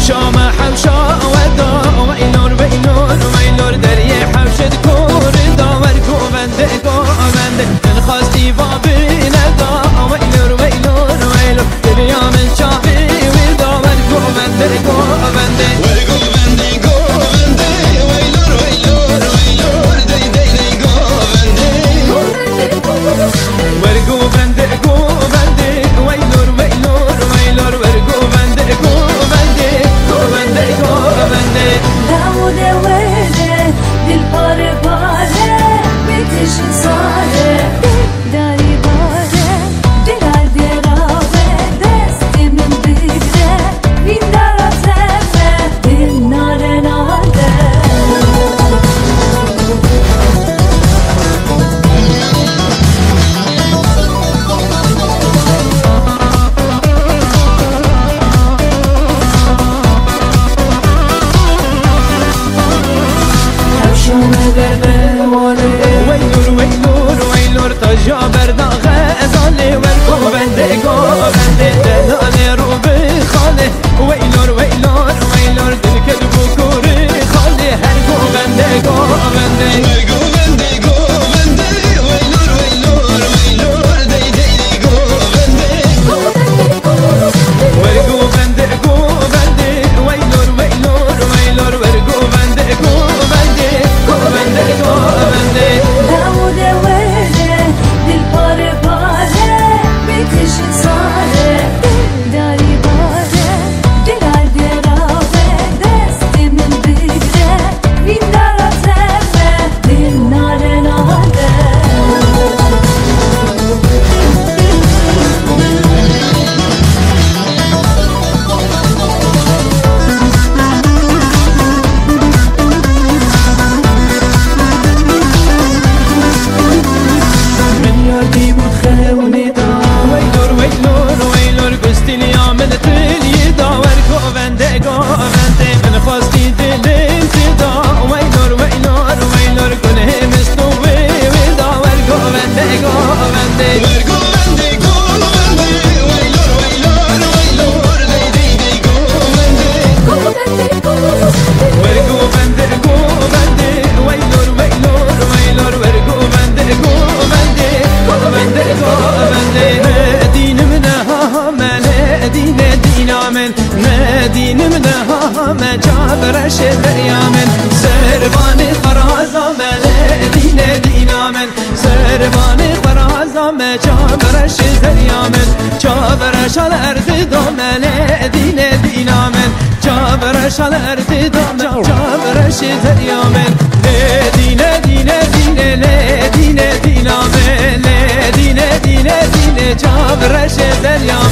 حوشا ما حوشا ودا ويلور ويلور ويلور دري حوشد كور داور قوبنده قوبنده الخاستي بابنا دا ويلور ويلور ويلور دريا من شافي وداور قوبنده قوبنده ورقوبنده قوبنده ويلور ويلور ويلور دي دي دي قوبنده ورقوبنده قوبنده ويلور ويلور ويلور ورقوبنده قوبنده قوبنده قوبنده داود وله دل پاره پاره بتش ساره داری باره دلال درابه دست من بگره این درات رفه دل ناره ناده ويلور ويلور ويلور تجا برداغ ازالي ورقوبنده قوبنده دلالي روبي خالي ويلور ويلور ويلور دلكد بكوري خالي هر قوبنده قوبنده ورقوبنده قوبنده ويلور ويلور ويلور دي دي دي قوبنده ورقوبنده قوبنده ويلور ويلور ويلور ورقوبنده قوبنده قوبنده قوبنده داود وله دل پاره پاره بتش ساره داری باره دلال درابه دست من بگره این درات رفه دل ناره ناده من يردي متخوني دا ويلور ويلور ويلور قستي لي عملت لي دا ورقوبنده قوبنده من خواستي دلين تدا ويلور ويلور ويلور كله مستوي ودا ورقوبنده قوبنده ورقوبنده قوبنده ويلور ويلور ويلور دي دي دي قوبنده ورقوبنده قوبنده ويلور ويلور ويلور ورقوبنده قوبنده قوبنده قوبنده مدين منها مدين دينا من مدين منها ما جابرش دريامن سرباني خرازا مدين دينا من سرباني خرازا ما جابرش دريامن جابرش الارض دم مدين دينا من جابرش الارض دم جابرش دريامن دين دين دين دين دينا من دين دين دين جابرش دريامن